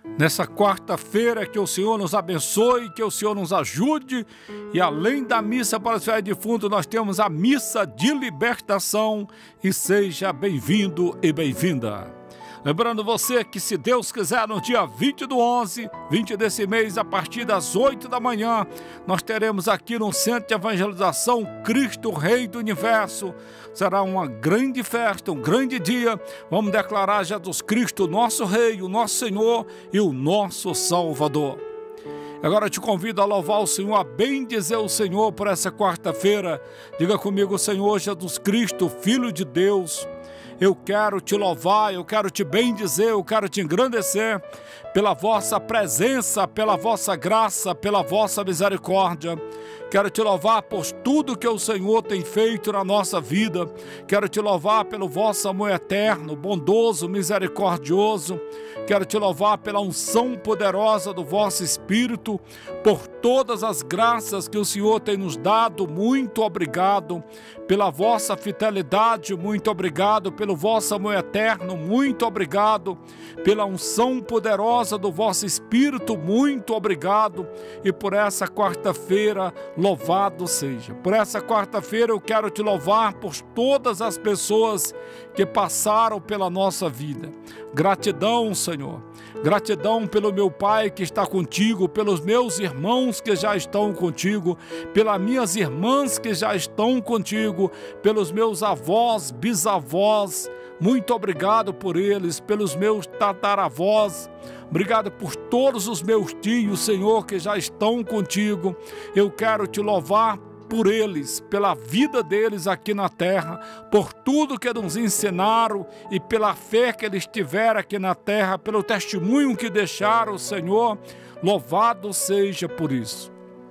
Nessa quarta-feira, que o Senhor nos abençoe, que o Senhor nos ajude. E além da missa para os fiéis defuntos, nós temos a missa de libertação. E seja bem-vindo e bem-vinda. Lembrando você que, se Deus quiser, no dia 20/11, 20 desse mês, a partir das 8 da manhã, nós teremos aqui no Centro de Evangelização Cristo Rei do Universo. Será uma grande festa, um grande dia. Vamos declarar Jesus Cristo, nosso Rei, o nosso Senhor e o nosso Salvador. Agora eu te convido a louvar o Senhor, a bendizer o Senhor por essa quarta-feira. Diga comigo: Senhor Jesus Cristo, Filho de Deus, eu quero te louvar, eu quero te bendizer, eu quero te engrandecer pela vossa presença, pela vossa graça, pela vossa misericórdia. Quero te louvar por tudo que o Senhor tem feito na nossa vida. Quero te louvar pelo vosso amor eterno, bondoso, misericordioso. Quero te louvar pela unção poderosa do vosso Espírito, por todas as graças que o Senhor tem nos dado. Muito obrigado pela vossa fidelidade, muito obrigado pelo vosso amor eterno, muito obrigado pela unção poderosa do vosso Espírito, muito obrigado. E por essa quarta-feira, louvado seja. Por essa quarta-feira eu quero te louvar por todas as pessoas que passaram pela nossa vida. Gratidão, Senhor. Gratidão pelo meu Pai que está contigo, pelos meus irmãos que já estão contigo, pelas minhas irmãs que já estão contigo, pelos meus avós, bisavós. Muito obrigado por eles, pelos meus tataravós. Obrigado por todos os meus tios, Senhor, que já estão contigo. Eu quero te louvar por eles, pela vida deles aqui na terra, por tudo que nos ensinaram e pela fé que eles tiveram aqui na terra, pelo testemunho que deixaram, Senhor. Louvado seja por isso.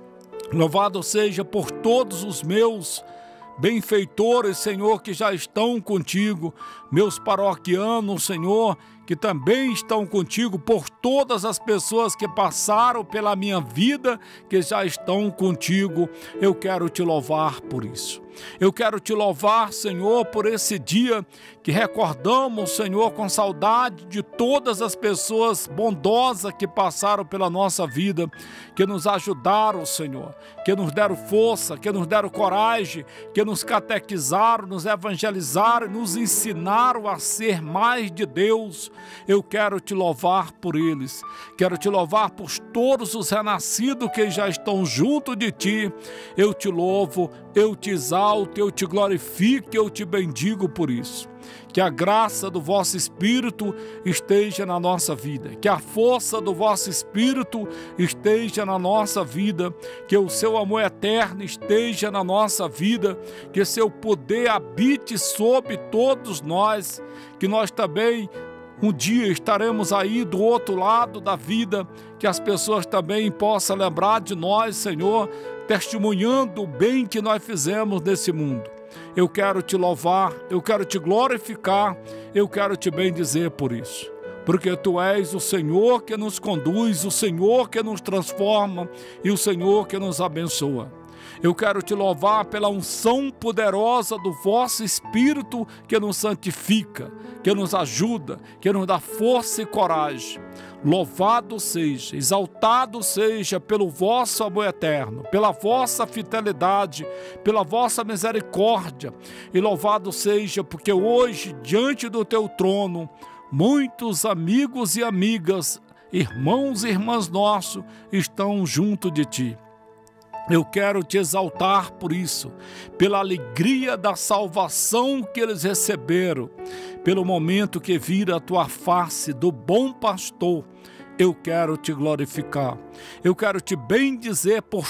Louvado seja por todos os meus benfeitores, Senhor, que já estão contigo, meus paroquianos, Senhor, que também estão contigo, por todas as pessoas que passaram pela minha vida, que já estão contigo. Eu quero te louvar por isso. Eu quero te louvar, Senhor, por esse dia que recordamos, Senhor, com saudade de todas as pessoas bondosas que passaram pela nossa vida, que nos ajudaram, Senhor, que nos deram força, que nos deram coragem, que nos catequizaram, nos evangelizaram, nos ensinaram a ser mais de Deus. Eu quero te louvar por eles. Quero te louvar por todos os renascidos que já estão junto de ti. Eu te louvo, eu te exalto, eu te glorifico, eu te bendigo por isso. Que a graça do vosso Espírito esteja na nossa vida, que a força do vosso Espírito esteja na nossa vida, que o seu amor eterno esteja na nossa vida, que seu poder habite sobre todos nós, que nós também um dia estaremos aí do outro lado da vida, que as pessoas também possam lembrar de nós, Senhor, testemunhando o bem que nós fizemos nesse mundo. Eu quero te louvar, eu quero te glorificar, eu quero te bendizer por isso. Porque tu és o Senhor que nos conduz, o Senhor que nos transforma e o Senhor que nos abençoa. Eu quero te louvar pela unção poderosa do vosso Espírito que nos santifica, que nos ajuda, que nos dá força e coragem. Louvado seja, exaltado seja pelo vosso amor eterno, pela vossa fidelidade, pela vossa misericórdia. E louvado seja porque hoje, diante do teu trono, muitos amigos e amigas, irmãos e irmãs nossos, estão junto de ti. Eu quero te exaltar por isso, pela alegria da salvação que eles receberam, pelo momento que viram a tua face do bom pastor. Eu quero te glorificar, eu quero te bendizer por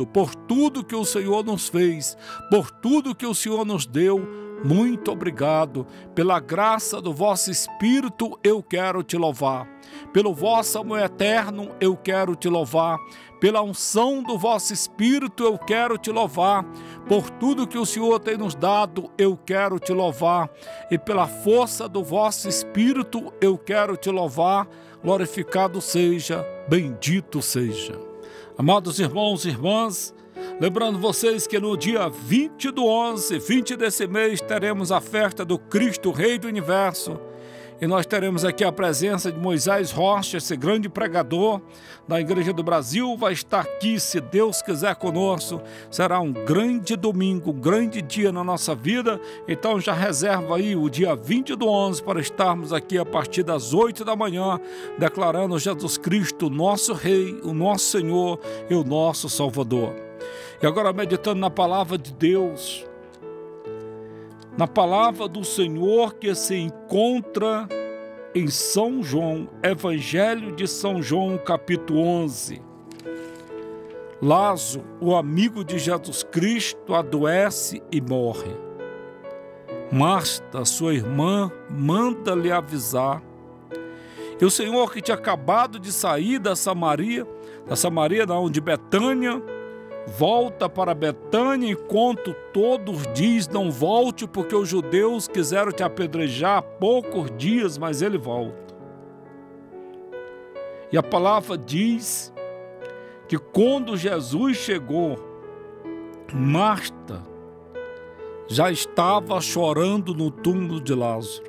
tudo que o Senhor nos fez, por tudo que o Senhor nos deu. Muito obrigado. Pela graça do vosso Espírito eu quero te louvar. Pelo vosso amor eterno eu quero te louvar. Pela unção do vosso Espírito eu quero te louvar. Por tudo que o Senhor tem nos dado eu quero te louvar. E pela força do vosso Espírito eu quero te louvar. Glorificado seja, bendito seja. Amados irmãos e irmãs, lembrando vocês que no dia 20/11, 20 desse mês, teremos a festa do Cristo Rei do Universo. E nós teremos aqui a presença de Moisés Rocha, esse grande pregador da Igreja do Brasil, vai estar aqui, se Deus quiser, conosco. Será um grande domingo, um grande dia na nossa vida. Então já reserva aí o dia 20/11 para estarmos aqui a partir das 8 da manhã, declarando Jesus Cristo, nosso Rei, o nosso Senhor e o nosso Salvador. E agora meditando na palavra de Deus, na palavra do Senhor que se encontra em São João, Evangelho de São João, capítulo 11. Lázaro, o amigo de Jesus Cristo, adoece e morre. Marta, sua irmã, manda-lhe avisar. E o Senhor, que tinha acabado de sair da Samaria, não, de Betânia, volta para Betânia, enquanto todos dizem, não volte, porque os judeus quiseram te apedrejar há poucos dias, mas ele volta. E a palavra diz que quando Jesus chegou, Marta já estava chorando no túmulo de Lázaro.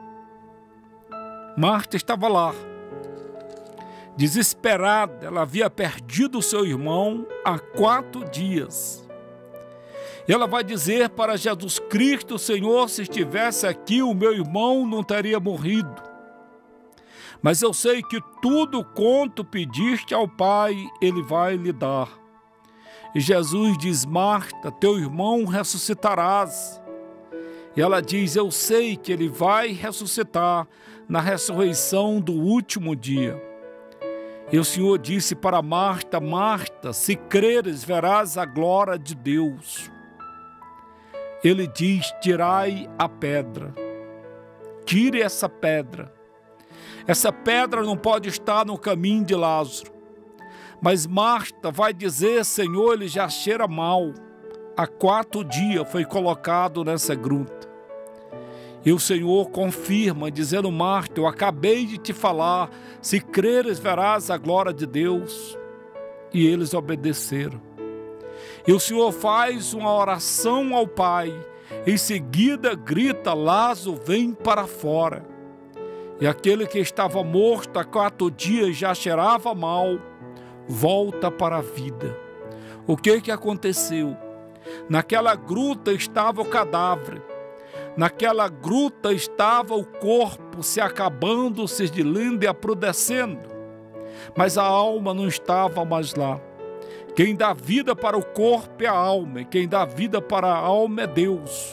Marta estava lá, desesperada, ela havia perdido seu irmão há 4 dias. E ela vai dizer para Jesus Cristo, Senhor, se estivesse aqui, o meu irmão não teria morrido. Mas eu sei que tudo quanto pediste ao Pai, Ele vai lhe dar. E Jesus diz, Marta, teu irmão ressuscitarás. E ela diz, eu sei que ele vai ressuscitar na ressurreição do último dia. E o Senhor disse para Marta, Marta, se creres, verás a glória de Deus. Ele diz, tirai a pedra. Tire essa pedra. Essa pedra não pode estar no caminho de Lázaro. Mas Marta vai dizer, Senhor, ele já cheira mal. Há 4 dias foi colocado nessa gruta. E o Senhor confirma, dizendo, Marta, eu acabei de te falar, se creres, verás a glória de Deus. E eles obedeceram. E o Senhor faz uma oração ao Pai, em seguida grita, Lázaro, vem para fora. E aquele que estava morto há 4 dias, já cheirava mal, volta para a vida. O que aconteceu? Naquela gruta estava o cadáver. Naquela gruta estava o corpo se acabando, se dilando e apodrecendo. Mas a alma não estava mais lá. Quem dá vida para o corpo é a alma, e quem dá vida para a alma é Deus.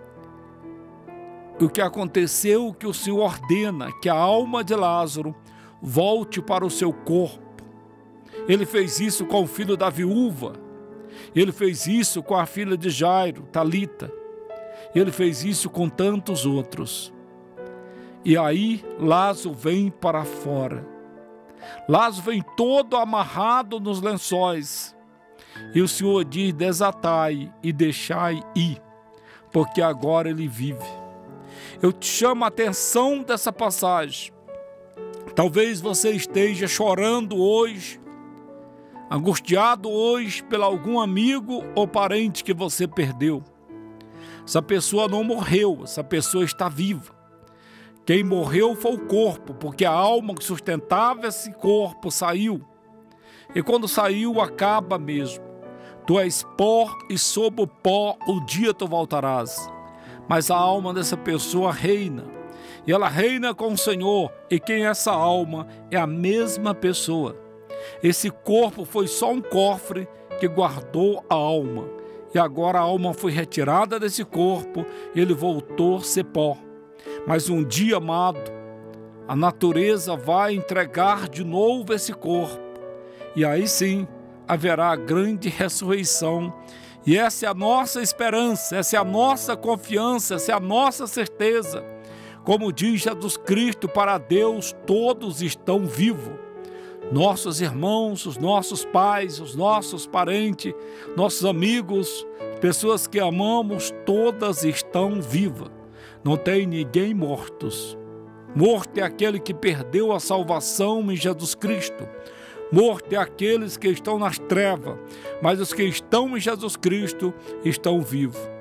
O que aconteceu, que o Senhor ordena que a alma de Lázaro volte para o seu corpo. Ele fez isso com o filho da viúva. Ele fez isso com a filha de Jairo, Talita. Ele fez isso com tantos outros. E aí Lázaro vem para fora. Lázaro vem todo amarrado nos lençóis. E o Senhor diz, desatai e deixai ir, porque agora ele vive. Eu te chamo a atenção dessa passagem. Talvez você esteja chorando hoje, angustiado hoje por algum amigo ou parente que você perdeu. Essa pessoa não morreu, essa pessoa está viva. Quem morreu foi o corpo, porque a alma que sustentava esse corpo saiu. E quando saiu, acaba mesmo. Tu és pó e sob o pó o dia tu voltarás. Mas a alma dessa pessoa reina. E ela reina com o Senhor. E quem é essa alma? É a mesma pessoa. Esse corpo foi só um cofre que guardou a alma. E agora a alma foi retirada desse corpo, ele voltou a ser pó. Mas um dia, amado, a natureza vai entregar de novo esse corpo. E aí sim, haverá a grande ressurreição. E essa é a nossa esperança, essa é a nossa confiança, essa é a nossa certeza. Como diz Jesus Cristo, para Deus todos estão vivos. Nossos irmãos, os nossos pais, os nossos parentes, nossos amigos, pessoas que amamos, todas estão vivas. Não tem ninguém mortos. Morto é aquele que perdeu a salvação em Jesus Cristo. Morto é aqueles que estão nas trevas, mas os que estão em Jesus Cristo estão vivos.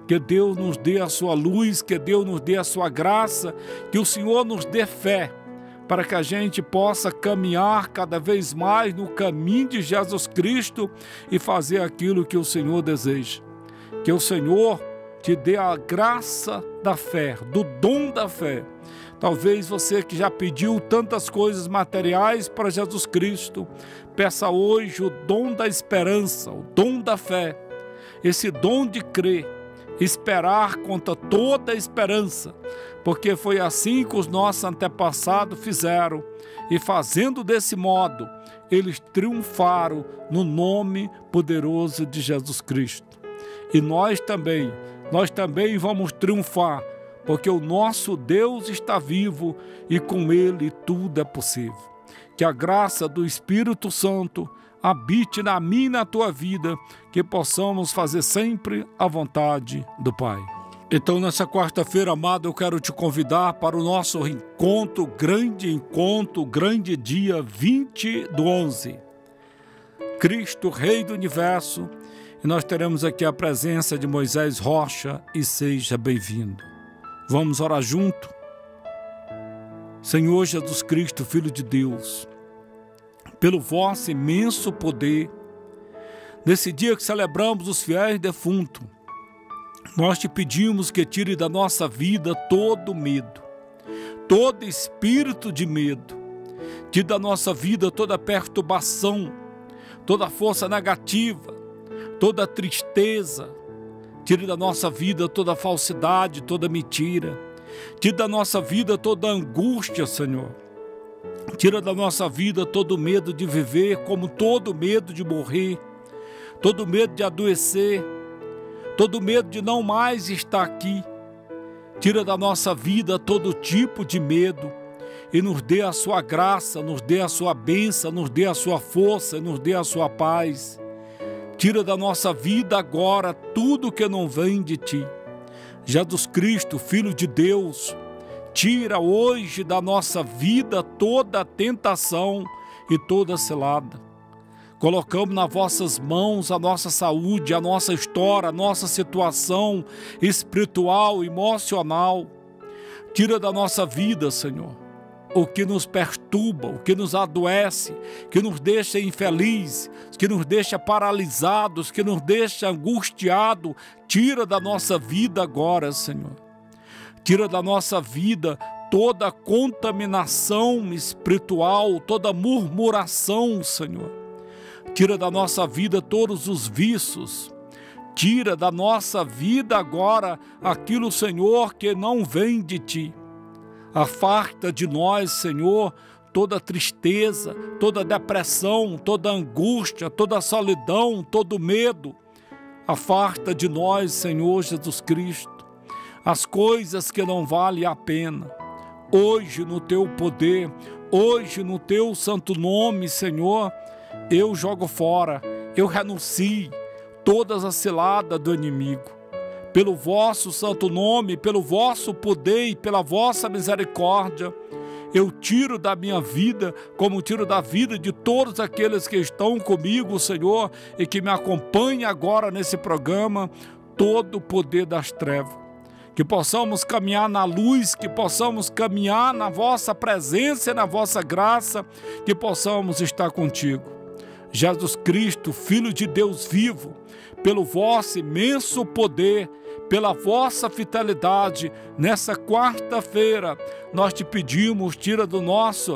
que Deus nos dê a sua luz, que Deus nos dê a sua graça, que o Senhor nos dê fé, para que a gente possa caminhar cada vez mais no caminho de Jesus Cristo e fazer aquilo que o Senhor deseja. Que o Senhor te dê a graça da fé, do dom da fé. Talvez você que já pediu tantas coisas materiais para Jesus Cristo, peça hoje o dom da esperança, o dom da fé, esse dom de crer, esperar contra toda a esperança, porque foi assim que os nossos antepassados fizeram, e fazendo desse modo, eles triunfaram no nome poderoso de Jesus Cristo. E nós também vamos triunfar, porque o nosso Deus está vivo e com Ele tudo é possível. Que a graça do Espírito Santo habite na minha e na tua vida, que possamos fazer sempre a vontade do Pai. Então, nessa quarta-feira, amado, eu quero te convidar para o nosso encontro, grande dia 20/11. Cristo, Rei do Universo, e nós teremos aqui a presença de Moisés Rocha, e seja bem-vindo. Vamos orar junto? Senhor Jesus Cristo, Filho de Deus, pelo vosso imenso poder, nesse dia que celebramos os fiéis defuntos, nós te pedimos que tire da nossa vida todo medo, todo espírito de medo, tire da nossa vida toda perturbação, toda força negativa, toda tristeza, tire da nossa vida toda falsidade, toda mentira, tire da nossa vida toda angústia, Senhor. Tira da nossa vida todo medo de viver, como todo medo de morrer, todo medo de adoecer, todo medo de não mais estar aqui. Tira da nossa vida todo tipo de medo e nos dê a sua graça, nos dê a sua bênção, nos dê a sua força, nos dê a sua paz. Tira da nossa vida agora tudo que não vem de Ti. Jesus Cristo, Filho de Deus, tira hoje da nossa vida toda a tentação e toda a cilada. Colocamos nas vossas mãos a nossa saúde, a nossa história, a nossa situação espiritual, emocional. Tira da nossa vida, Senhor, o que nos perturba, o que nos adoece, que nos deixa infeliz, que nos deixa paralisados, que nos deixa angustiado. Tira da nossa vida agora, Senhor. Tira da nossa vida toda contaminação espiritual, toda murmuração, Senhor. Tira da nossa vida todos os vícios. Tira da nossa vida agora aquilo, Senhor, que não vem de Ti. Afasta de nós, Senhor, toda tristeza, toda depressão, toda angústia, toda solidão, todo medo. Afasta de nós, Senhor Jesus Cristo, as coisas que não valem a pena. Hoje, no Teu poder, hoje, no Teu santo nome, Senhor, eu jogo fora, eu renuncio todas as ciladas do inimigo. Pelo vosso santo nome, pelo vosso poder e pela vossa misericórdia, eu tiro da minha vida, como tiro da vida de todos aqueles que estão comigo, Senhor, e que me acompanham agora nesse programa, todo o poder das trevas. Que possamos caminhar na luz, que possamos caminhar na vossa presença e na vossa graça, que possamos estar contigo. Jesus Cristo, Filho de Deus vivo, pelo vosso imenso poder, pela vossa fidelidade, nessa quarta-feira, nós te pedimos, tira do nosso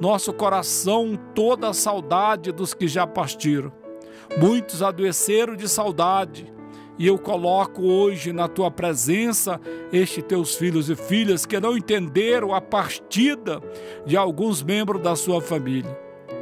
coração toda a saudade dos que já partiram. Muitos adoeceram de saudade, e eu coloco hoje na tua presença estes teus filhos e filhas que não entenderam a partida de alguns membros da sua família.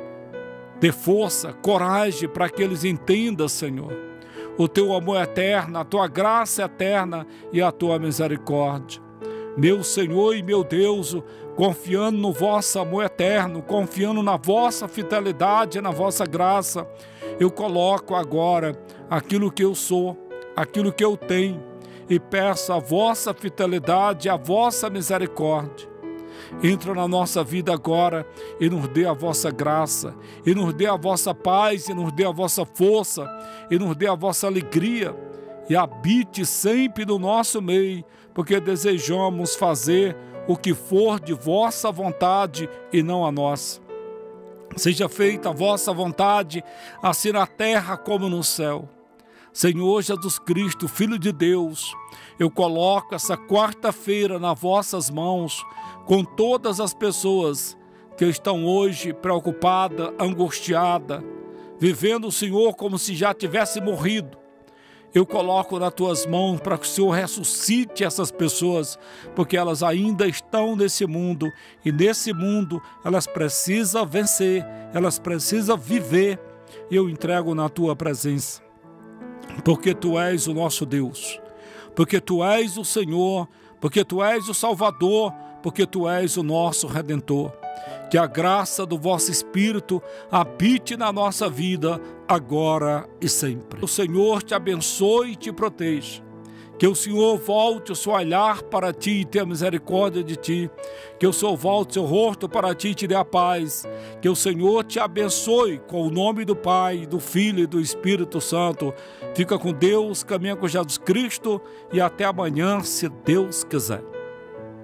Dê força, coragem para que eles entendam, Senhor, o teu amor eterno, a tua graça eterna e a tua misericórdia. Meu Senhor e meu Deus, confiando no vosso amor eterno, confiando na vossa fidelidade e na vossa graça, eu coloco agora aquilo que eu sou, aquilo que eu tenho, e peço a vossa fidelidade e a vossa misericórdia. Entra na nossa vida agora e nos dê a vossa graça, e nos dê a vossa paz, e nos dê a vossa força, e nos dê a vossa alegria, e habite sempre no nosso meio, porque desejamos fazer o que for de vossa vontade e não a nossa. Seja feita a vossa vontade, assim na terra como no céu. Senhor Jesus Cristo, Filho de Deus, eu coloco essa quarta-feira nas vossas mãos, com todas as pessoas que estão hoje preocupadas, angustiadas, vivendo o Senhor como se já tivesse morrido. Eu coloco nas tuas mãos para que o Senhor ressuscite essas pessoas, porque elas ainda estão nesse mundo, e nesse mundo elas precisam vencer, elas precisam viver. Eu entrego na tua presença, porque tu és o nosso Deus, porque tu és o Senhor, porque tu és o Salvador, porque tu és o nosso Redentor. Que a graça do vosso Espírito habite na nossa vida, agora e sempre. O Senhor te abençoe e te proteja. Que o Senhor volte o seu olhar para ti e tenha misericórdia de ti. Que o Senhor volte o seu rosto para ti e te dê a paz. Que o Senhor te abençoe com o nome do Pai, do Filho e do Espírito Santo. Fica com Deus, caminha com Jesus Cristo e até amanhã, se Deus quiser.